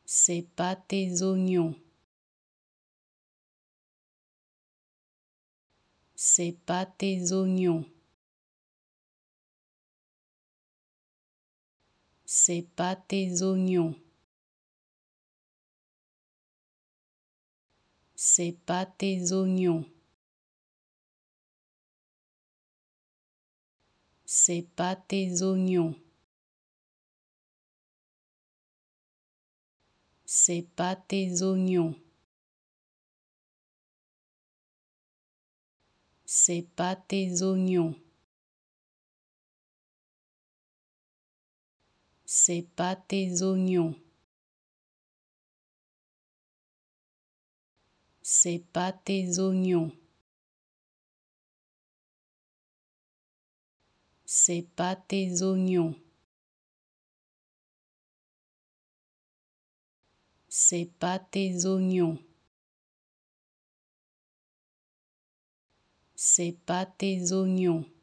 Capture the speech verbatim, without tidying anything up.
C'est pas tes oignons. C'est pas tes oignons. C'est pas tes oignons. C'est pas tes oignons. C'est pas tes oignons. C'est pas tes oignons. C'est pas tes oignons. C'est pas tes oignons. C'est pas tes oignons. C'est pas tes oignons. C'est pas tes oignons. C'est pas tes oignons.